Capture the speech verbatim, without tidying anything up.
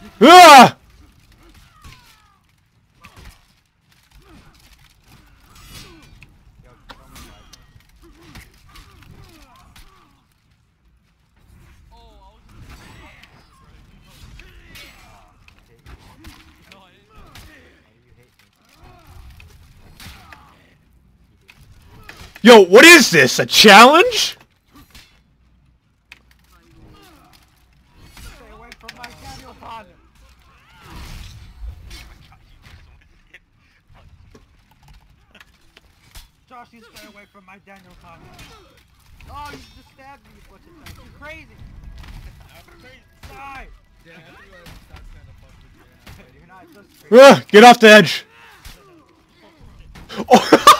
Ah! Yo, what is this? A challenge? Stay away from my Daniel Pond. Josh, you stay away from my Daniel Pond. Oh, you just stabbed me a bunch of times. You're crazy. I'm crazy. Die. Yeah, You're not just crazy. Ah, get off the edge. Oh.